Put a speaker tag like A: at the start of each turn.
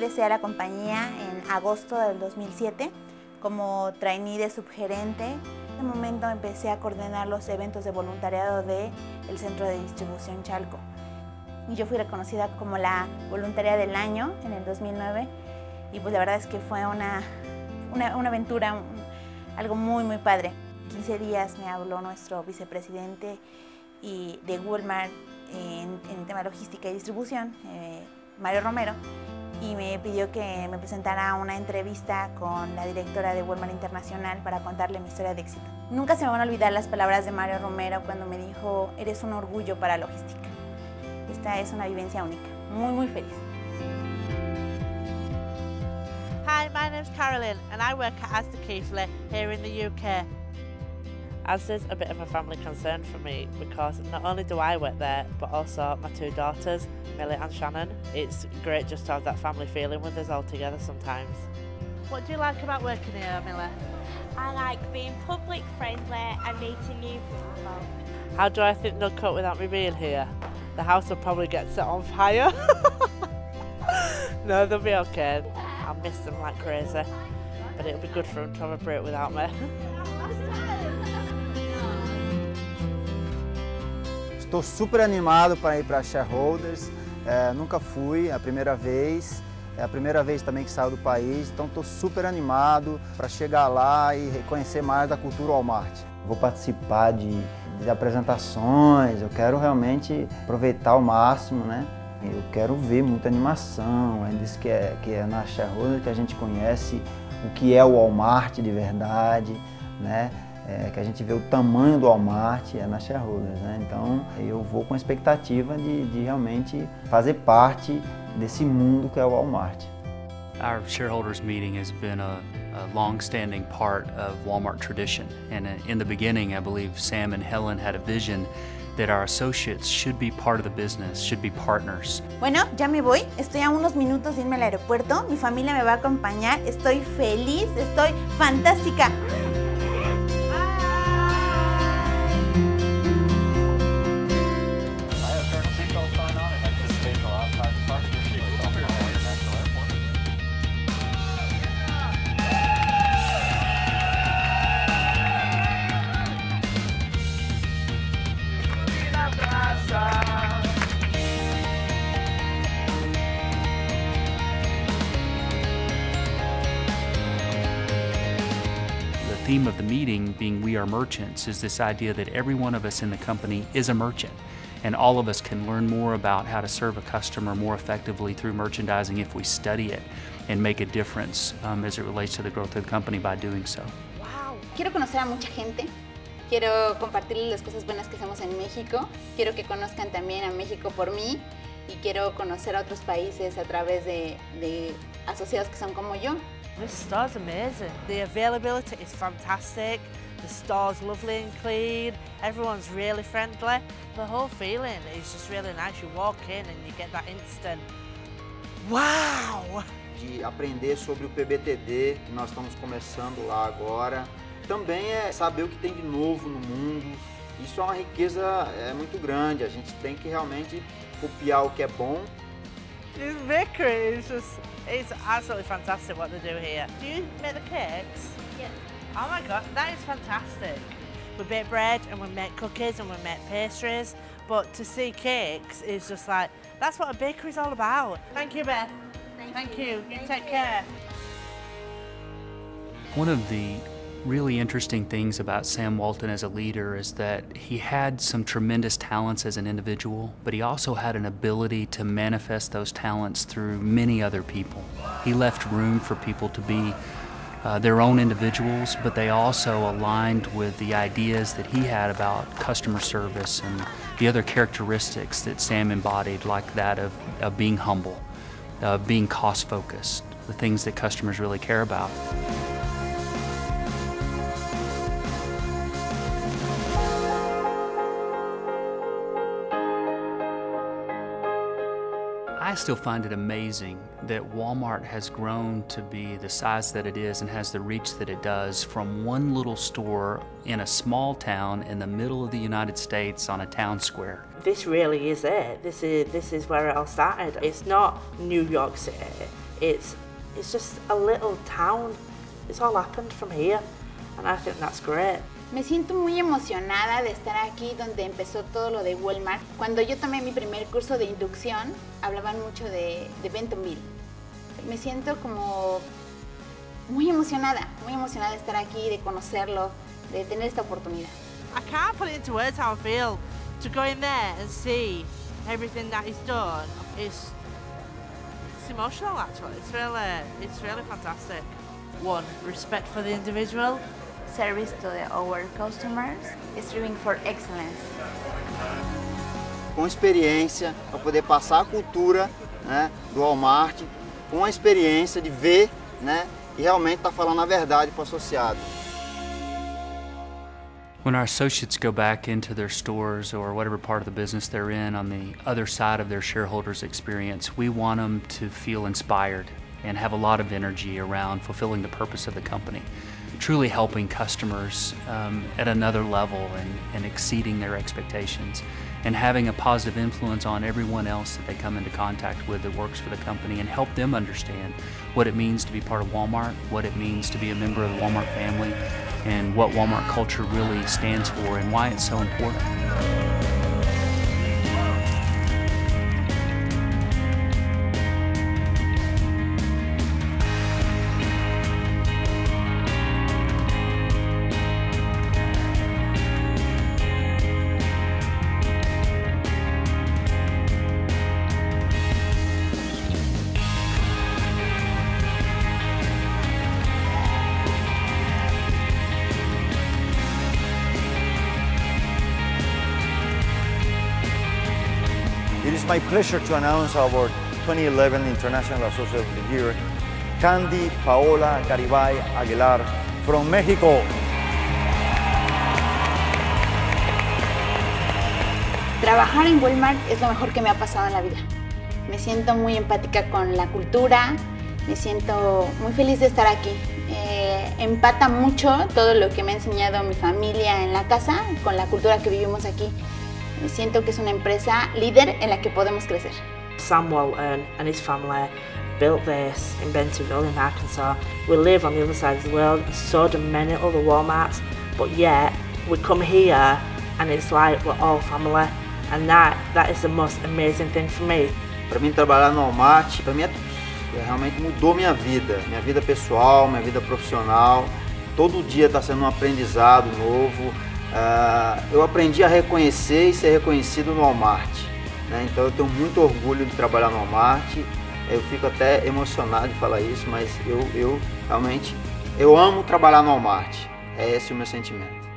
A: ingresé a la compañía en agosto del 2007 como trainee de subgerente. En ese momento empecé a coordinar los eventos de voluntariado del Centro de Distribución Chalco. Y yo fui reconocida como la voluntaria del año en el 2009 y pues la verdad es que fue una aventura, algo muy padre. 15 días me habló nuestro vicepresidente de Walmart en tema de logística y distribución, Mario Romero, y me pidió que me presentara a una entrevista con la directora de Walmart Internacional para contarle mi historia de éxito. Nunca se me van a olvidar las palabras de Mario Romero cuando me dijo: eres un orgullo para logística. Esta es una vivencia única, muy feliz.
B: Hi, my name's Carolyn and I work at Asda Keighley here in the UK. Asda's a bit of a family concern for me because not only do I work there, but also my two daughters, Millie and Shannon. It's great just to have that family feeling with us all together sometimes. What do you like about working here, Millie?
C: I like being public friendly and meeting new people.
B: How do I think they'll cope without me being here? The house will probably get set on fire. No, they'll be okay. I'll miss them like crazy, but it'll be good for them to have a break without me.
D: Estou super animado para ir para a Shareholders, nunca fui, é a primeira vez também que saio do país, então estou super animado para chegar lá e conhecer mais da cultura Walmart. Vou participar de apresentações, eu quero realmente aproveitar ao máximo, né? Eu quero ver muita animação, ele disse que é na Shareholders que a gente conhece o que é o Walmart de verdade, né? Que a gente vê o tamanho do Walmart na Shareholders, né? Então eu vou com a expectativa de realmente fazer parte desse mundo que é o Walmart.
E: Our shareholders meeting has been a long-standing part of Walmart tradition, and in the beginning I believe Sam and Helen had a vision that our associates should be part of the business, should be partners.
A: Bueno, ya me voy, estoy a unos minutos de irme al aeropuerto, mi familia me va a acompañar, estoy feliz, estoy fantástica.
E: The theme of the meeting, being We Are Merchants, is this idea that every one of us in the company is a merchant, and all of us can learn more about how to serve a customer more effectively through merchandising if we study it and make a difference as it relates to the growth of the company by doing so.
A: Wow. Quiero conocer a mucha gente, quiero compartirles las cosas buenas que hacemos en México, quiero que conozcan también a México por mí y quiero conocer a otros países a través de asociados que son como yo.
B: This store's amazing. The availability is fantastic. The store's lovely and clean. Everyone's really friendly. The whole feeling is just really nice. You walk in and you get that instant wow!
D: De aprender sobre o PBTD, que nós estamos começando lá agora. Também é saber o que tem de novo no mundo. Isso é uma riqueza muito grande. A gente tem que realmente copiar o que é bom.
B: This bakery is it's absolutely fantastic what they do here. Do you make the cakes?
C: Yeah.
B: Oh my god, that is fantastic. We bake bread and we make cookies and we make pastries, but to see cakes is just like, that's what a bakery is all about. Thank you, Beth. Thank you. Take care.
E: One of the really interesting things about Sam Walton as a leader is that he had some tremendous talents as an individual, but he also had an ability to manifest those talents through many other people. He left room for people to be their own individuals, but they also aligned with the ideas that he had about customer service and the other characteristics that Sam embodied, like that of being humble, being cost-focused, the things that customers really care about. I still find it amazing that Walmart has grown to be the size that it is and has the reach that it does from one little store in a small town in the middle of the United States on a town square.
B: This really is it. This is where it all started. It's not New York City. it's just a little town. It's all happened from here, and I think that's great.
A: Me siento muy emocionada de estar aquí donde empezó todo lo de Walmart. Cuando yo tomé mi primer curso de inducción, hablaban mucho de Bentonville. Me siento como muy emocionada de estar aquí, de conocerlo, de tener esta oportunidad.
B: I can't put it into words how I feel. To go in there and see everything that he's done, it's emotional actually. It's really fantastic. One, respect for the individual.
A: Service to our customers, striving for excellence.
D: Com experiência, para poder passar a cultura, né, do Walmart, com a experiência de ver, né, e realmente estar falando a verdade para o associado.
E: When our associates go back into their stores or whatever part of the business they're in on the other side of their shareholders' experience, we want them to feel inspired and have a lot of energy around fulfilling the purpose of the company, truly helping customers at another level and exceeding their expectations, and having a positive influence on everyone else that they come into contact with that works for the company, and help them understand what it means to be part of Walmart, what it means to be a member of the Walmart family, and what Walmart culture really stands for and why it's so important.
F: It is my pleasure to announce our 2011 International Associate of the Year, Candy Paola Garibay Aguilar from Mexico.
A: Trabajar en Walmart es lo mejor que me ha pasado en la vida. Me siento muy empática con la cultura, me siento muy feliz de estar aquí. Empata mucho todo lo que me ha enseñado mi familia en la casa con la cultura que vivimos aquí. Me siento que es una empresa líder en la que podemos crecer.
B: Sam Walton and his family built this in Bentonville in Arkansas. We live on the other side of the world, so do many other Walmarts, but yet we come here and it's like we're all family, and that is the most amazing thing for me.
D: Para mim, trabalhar no Walmart, para mim realmente mudou minha vida pessoal, minha vida profissional. Todo dia está sendo um aprendizado novo. Eu aprendi a reconhecer e ser reconhecido no Walmart, né? Então eu tenho muito orgulho de trabalhar no Walmart. Eu fico até emocionado de falar isso, mas eu realmente amo trabalhar no Walmart. É esse o meu sentimento.